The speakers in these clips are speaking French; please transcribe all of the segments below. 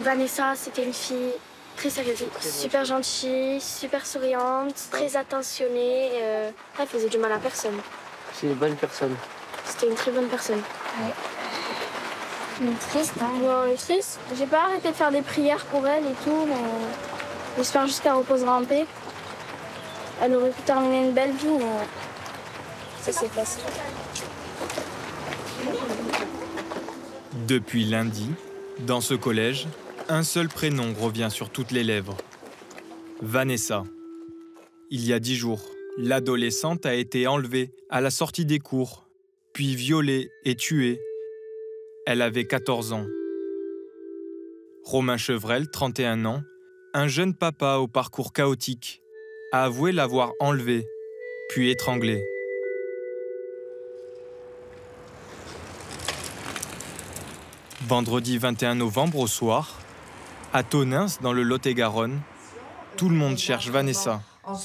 Vanessa, c'était une fille très sérieuse, super gentille, super souriante, très attentionnée. Elle faisait du mal à personne. C'est une bonne personne. C'était une très bonne personne. Ouais. Elle est triste, hein? Bon, elle est triste. J'ai pas arrêté de faire des prières pour elle et tout, mais j'espère juste qu'elle reposera en paix. Elle aurait pu terminer une belle vie, mais ça s'est passé. Depuis lundi, dans ce collège, un seul prénom revient sur toutes les lèvres. Vanessa. Il y a 10 jours, l'adolescente a été enlevée à la sortie des cours, puis violée et tuée. Elle avait 14 ans. Romain Chevrel, 31 ans, un jeune papa au parcours chaotique, a avoué l'avoir enlevée, puis étranglée. Vendredi 21 novembre au soir, à Tonneins, dans le Lot-et-Garonne, tout le monde cherche Vanessa.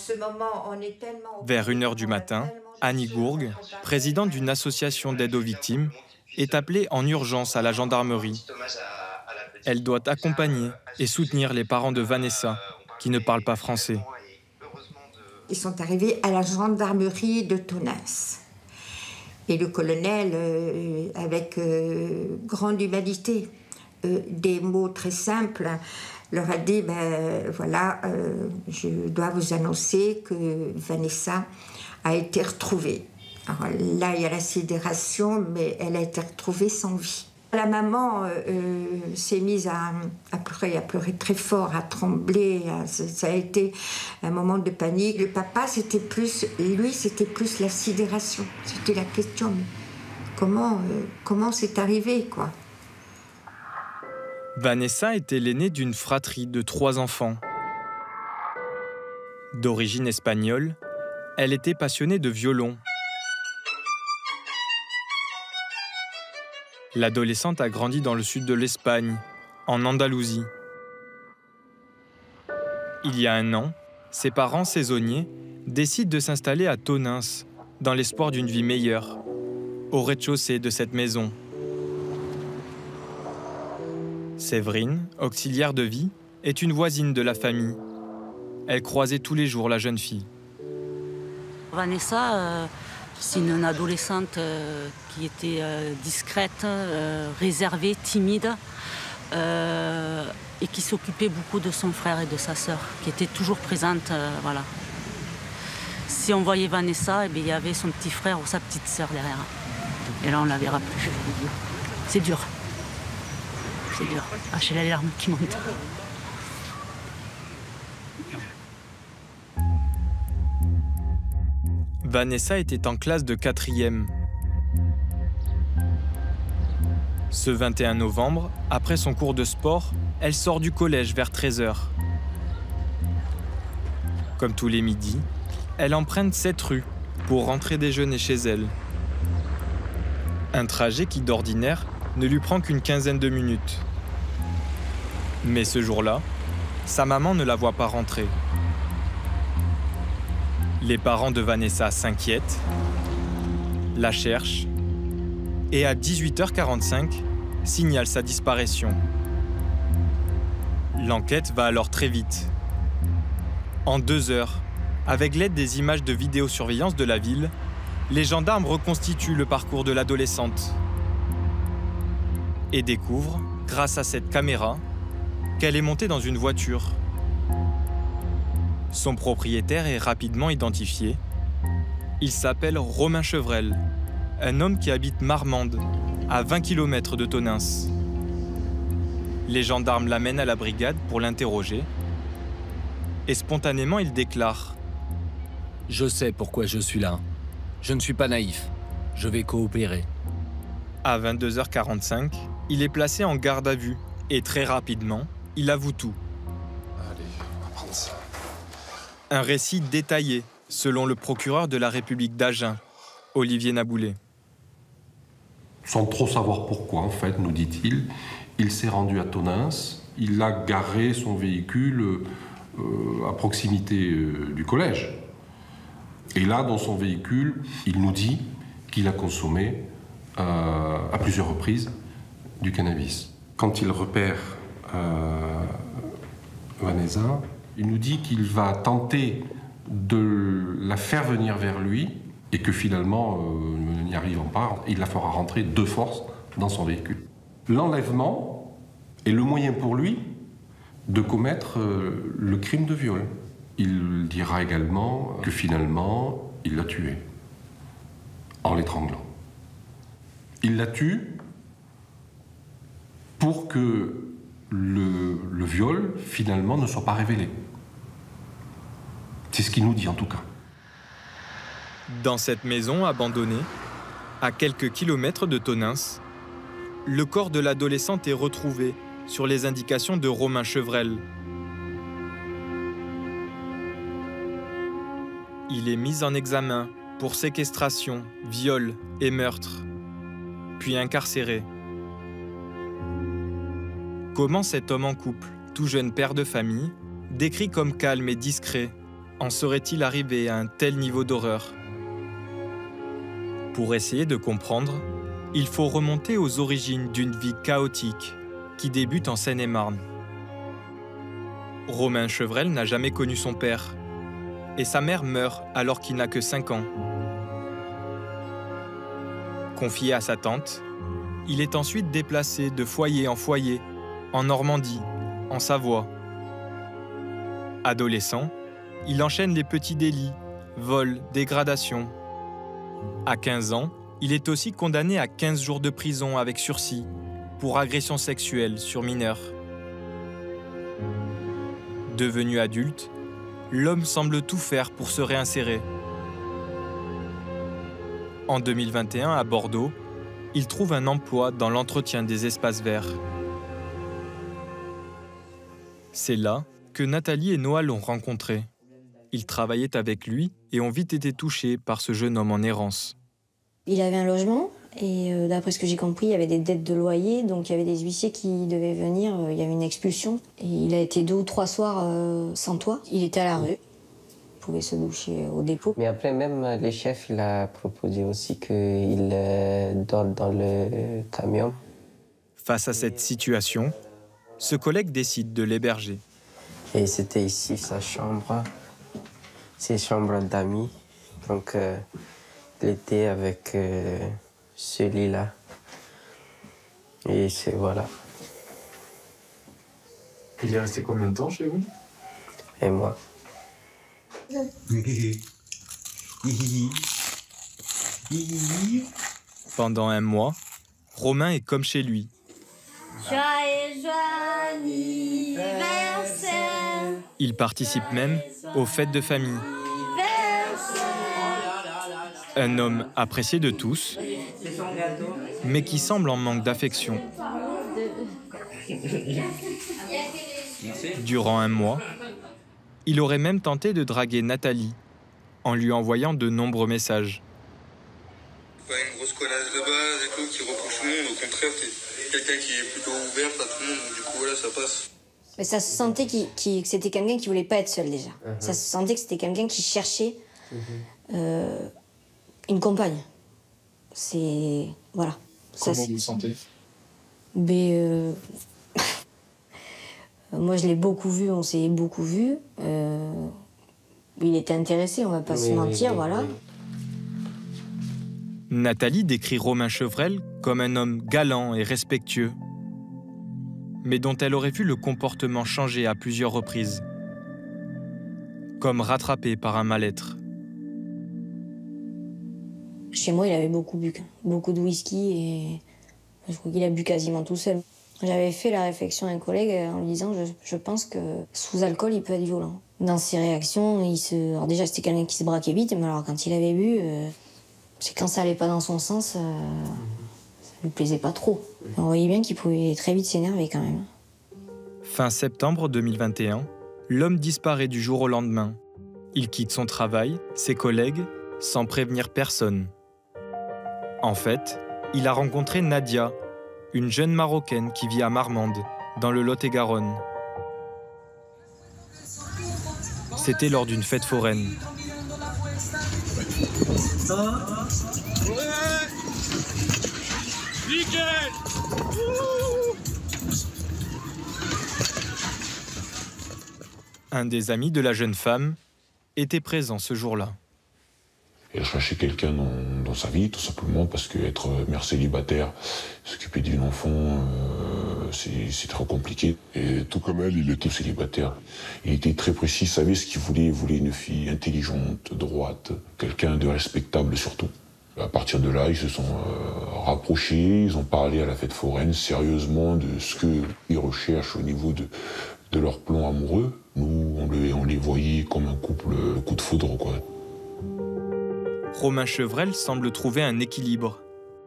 Vers 1h du matin, Annie Gourgue, présidente d'une association d'aide aux victimes, est appelée en urgence à la gendarmerie. Elle doit accompagner et soutenir les parents de Vanessa, qui ne parlent pas français. Ils sont arrivés à la gendarmerie de Tonneins. Et le colonel, avec grande humanité, des mots très simples, leur a dit, voilà, je dois vous annoncer que Vanessa a été retrouvée. Alors là, il y a la sidération, mais elle a été retrouvée sans vie. La maman s'est mise à pleurer très fort, à trembler. Ça a été un moment de panique. Le papa, c'était plus la sidération. C'était la question, comment c'est arrivé, quoi. Vanessa était l'aînée d'une fratrie de 3 enfants. D'origine espagnole, elle était passionnée de violon. L'adolescente a grandi dans le sud de l'Espagne, en Andalousie. Il y a 1 an, ses parents saisonniers décident de s'installer à Tonneins, dans l'espoir d'une vie meilleure, au rez-de-chaussée de cette maison. Séverine, auxiliaire de vie, est une voisine de la famille. Elle croisait tous les jours la jeune fille. Vanessa, c'est une adolescente qui était discrète, réservée, timide, et qui s'occupait beaucoup de son frère et de sa sœur, qui était toujours présente. Voilà. Si on voyait Vanessa, il y avait son petit frère ou sa petite sœur derrière. Et là, on ne la verra plus. C'est dur. C'est dur. Ah, j'ai les larmes qui montent. Vanessa était en classe de 4e. Ce 21 novembre, après son cours de sport, elle sort du collège vers 13h. Comme tous les midis, elle emprunte cette rue pour rentrer déjeuner chez elle. Un trajet qui, d'ordinaire, ne lui prend qu'une quinzaine de minutes. Mais ce jour-là, sa maman ne la voit pas rentrer. Les parents de Vanessa s'inquiètent, la cherchent et à 18h45, signalent sa disparition. L'enquête va alors très vite. En 2 heures, avec l'aide des images de vidéosurveillance de la ville, les gendarmes reconstituent le parcours de l'adolescente et découvrent, grâce à cette caméra, qu'elle est montée dans une voiture. Son propriétaire est rapidement identifié. Il s'appelle Romain Chevrel, un homme qui habite Marmande, à 20 km de Tonneins. Les gendarmes l'amènent à la brigade pour l'interroger. Et spontanément, il déclare : « Je sais pourquoi je suis là. Je ne suis pas naïf. Je vais coopérer. » À 22h45, il est placé en garde à vue. Et très rapidement, il avoue tout. Allez, on va prendre ça. Un récit détaillé, selon le procureur de la République d'Agen, Olivier Naboulet. Sans trop savoir pourquoi, en fait, nous dit-il, il s'est rendu à Tonneins, il a garé son véhicule à proximité du collège. Et là, dans son véhicule, il nous dit qu'il a consommé à plusieurs reprises du cannabis. Quand il repère Vanessa, il nous dit qu'il va tenter de la faire venir vers lui et que finalement, n'y arrivant pas, il la fera rentrer de force dans son véhicule. L'enlèvement est le moyen pour lui de commettre le crime de viol. Il dira également que finalement, il l'a tuée en l'étranglant. Il la tue pour que le viol, finalement, ne soit pas révélé. C'est ce qu'il nous dit, en tout cas. Dans cette maison abandonnée, à quelques kilomètres de Tonneins, le corps de l'adolescente est retrouvé sur les indications de Romain Chevrel. Il est mis en examen pour séquestration, viol et meurtre, puis incarcéré. Comment cet homme en couple, tout jeune père de famille, décrit comme calme et discret, en serait-il arrivé à un tel niveau d'horreur? Pour essayer de comprendre, il faut remonter aux origines d'une vie chaotique qui débute en Seine-et-Marne. Romain Chevrel n'a jamais connu son père et sa mère meurt alors qu'il n'a que 5 ans. Confié à sa tante, il est ensuite déplacé de foyer en foyer, en Normandie, en Savoie. Adolescent, il enchaîne les petits délits, vols, dégradations. À 15 ans, il est aussi condamné à 15 jours de prison avec sursis pour agression sexuelle sur mineurs. Devenu adulte, l'homme semble tout faire pour se réinsérer. En 2021, à Bordeaux, il trouve un emploi dans l'entretien des espaces verts. C'est là que Nathalie et Noah l'ont rencontré. Ils travaillaient avec lui et ont vite été touchés par ce jeune homme en errance. Il avait un logement et d'après ce que j'ai compris, il y avait des dettes de loyer, donc il y avait des huissiers qui devaient venir, il y avait une expulsion. Et il a été 2 ou 3 soirs sans toit, il était à la rue, il pouvait se doucher au dépôt. Mais après même, le chef il a proposé aussi qu'il dorme dans le camion. Face à cette situation, ce collègue décide de l'héberger. Et c'était ici sa chambre, ses chambres d'amis. Donc il était avec celui-là. Et c'est voilà. Il est resté combien de temps chez vous? Et moi. Pendant 1 mois, Romain est comme chez lui. Joyeux anniversaire. Il participe même aux fêtes de famille. Un homme apprécié de tous, mais qui semble en manque d'affection. Durant 1 mois, il aurait même tenté de draguer Nathalie en lui envoyant de nombreux messages. Pas une grosse connasse de base et tout qui reproche tout le monde, au contraire, t'es quelqu'un qui est plutôt ouvert à tout le monde, donc du coup voilà, ça passe. Mais ça se sentait que c'était quelqu'un qui voulait pas être seul déjà. Ça se sentait que c'était quelqu'un qui cherchait une compagne. C'est... voilà. Comment vous le sentez? Moi, je l'ai beaucoup vu, on s'est beaucoup vu. Il était intéressé, on va pas se mentir, voilà. Nathalie décrit Romain Chevrel comme un homme galant et respectueux, mais dont elle aurait vu le comportement changer à plusieurs reprises, comme rattrapé par un mal-être. Chez moi, il avait beaucoup bu, beaucoup de whisky, et je crois qu'il a bu quasiment tout seul. J'avais fait la réflexion à un collègue en lui disant je pense que sous alcool, il peut être violent. Dans ses réactions, alors déjà, c'était quelqu'un qui se braquait vite, mais alors quand il avait bu, c'est quand ça allait pas dans son sens, ça lui plaisait pas trop. On voyait bien qu'il pouvait très vite s'énerver quand même. Fin septembre 2021, l'homme disparaît du jour au lendemain. Il quitte son travail, ses collègues, sans prévenir personne. En fait, il a rencontré Nadia, une jeune Marocaine qui vit à Marmande, dans le Lot-et-Garonne. C'était lors d'une fête foraine. Un des amis de la jeune femme était présent ce jour-là. Elle cherchait quelqu'un dans sa vie, tout simplement, parce qu'être mère célibataire, s'occuper d'un enfant, c'est trop compliqué. Et tout comme elle, il était célibataire. Il était très précis, il savait ce qu'il voulait. Il voulait une fille intelligente, droite, quelqu'un de respectable surtout. À partir de là, ils se sont rapprochés, ils ont parlé à la fête foraine sérieusement de ce qu'ils recherchent au niveau de leur plan amoureux. Nous, on les voyait comme un couple coup de foudre, quoi. Romain Chevrel semble trouver un équilibre.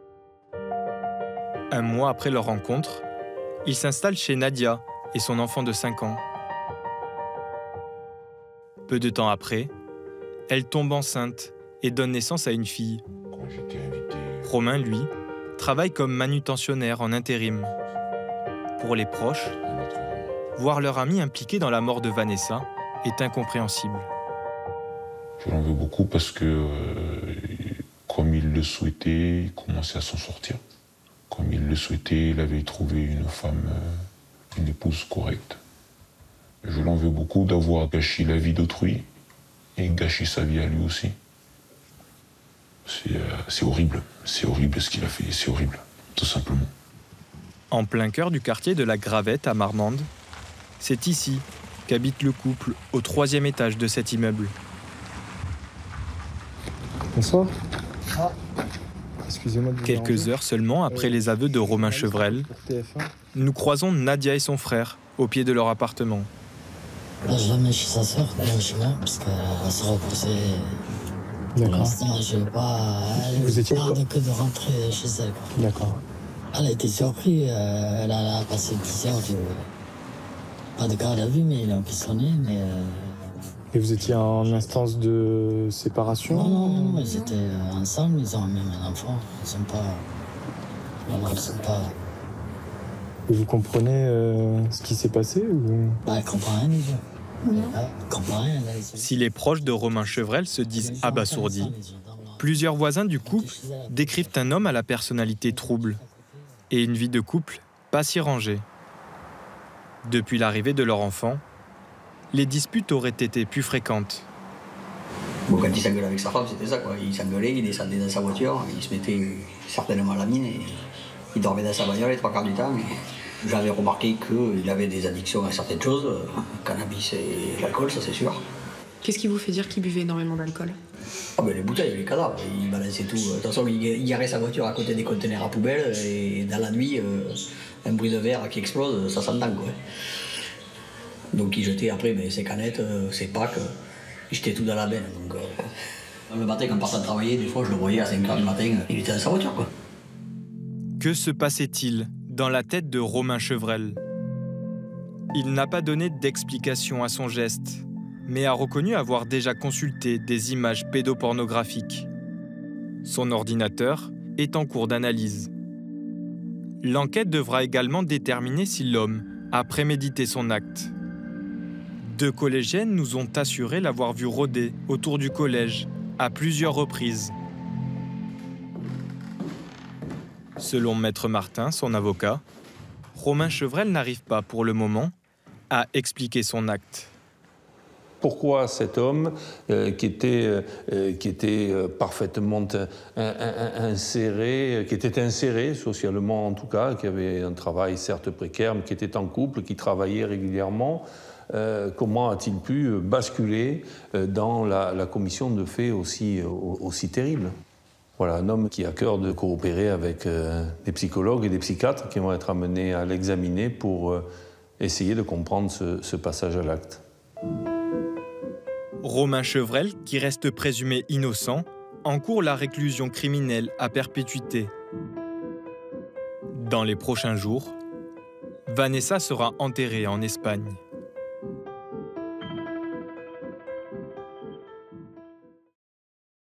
Un mois après leur rencontre, il s'installe chez Nadia et son enfant de 5 ans. Peu de temps après, elle tombe enceinte et donne naissance à une fille. Romain, lui, travaille comme manutentionnaire en intérim. Pour les proches, voir leur ami impliqué dans la mort de Vanessa est incompréhensible. Je l'en veux beaucoup parce que, comme il le souhaitait, il commençait à s'en sortir. Comme il le souhaitait, il avait trouvé une femme, une épouse correcte. Je l'en veux beaucoup d'avoir gâché la vie d'autrui et gâché sa vie à lui aussi. C'est horrible ce qu'il a fait, c'est horrible, tout simplement. En plein cœur du quartier de la Gravette à Marmande, c'est ici qu'habite le couple au 3e étage de cet immeuble. Bonsoir. Excusez-moi de vous Quelques déranger. heures seulement après les aveux de Romain Chevrel, nous croisons Nadia et son frère au pied de leur appartement. Là, je l'emmène chez sa sœur, chez moi, parce qu'elle se reposait. Pour l'instant, je n'ai pas. Vous étiez que de rentrer chez elle. D'accord. Elle a été surprise, elle a passé 10 heures pas de garde à vue, mais ils ont pistonné, mais. Et vous étiez en instance de séparation? Non, ils étaient ensemble, ils ont même un enfant. Ils sont pas. Et vous comprenez ce qui s'est passé ou... Bah, elle comprend rien déjà. Elle comprend rien. Si les proches de Romain Chevrel se disent abasourdis, plusieurs voisins du couple décrivent un homme à la personnalité trouble et une vie de couple pas si rangée. Depuis l'arrivée de leur enfant, les disputes auraient été plus fréquentes. Bon, quand il s'engueulait avec sa femme, c'était ça, quoi. Il s'engueulait, il descendait dans sa voiture, il se mettait certainement à la mine et il dormait dans sa bagnole les 3 quarts du temps. J'avais remarqué qu'il avait des addictions à certaines choses, le cannabis et l'alcool, ça c'est sûr. Qu'est-ce qui vous fait dire qu'il buvait énormément d'alcool? Ah ben les bouteilles, les cadavres, il balançait tout. De toute façon, il garait sa voiture à côté des conteneurs à poubelle et dans la nuit, un bruit de verre qui explose, ça s'entend, quoi. Donc il jetait après ses canettes, ses packs, il jetait tout dans la benne. Donc, le matin, quand on partait travailler, des fois je le voyais à 5h du matin, il était dans sa voiture, quoi. Que se passait-il dans la tête de Romain Chevrel? Il n'a pas donné d'explication à son geste, mais a reconnu avoir déjà consulté des images pédopornographiques. Son ordinateur est en cours d'analyse. L'enquête devra également déterminer si l'homme a prémédité son acte. 2 collégiennes nous ont assuré l'avoir vu rôder autour du collège à plusieurs reprises. Selon Maître Martin, son avocat, Romain Chevrel n'arrive pas pour le moment à expliquer son acte. Pourquoi cet homme qui était parfaitement inséré, qui était inséré socialement en tout cas, qui avait un travail certes précaire, mais qui était en couple, qui travaillait régulièrement, comment a-t-il pu basculer dans la commission de faits aussi terribles? Voilà, un homme qui a à cœur de coopérer avec des psychologues et des psychiatres qui vont être amenés à l'examiner pour essayer de comprendre ce passage à l'acte. Romain Chevrel, qui reste présumé innocent, encourt la réclusion criminelle à perpétuité. Dans les prochains jours, Vanessa sera enterrée en Espagne.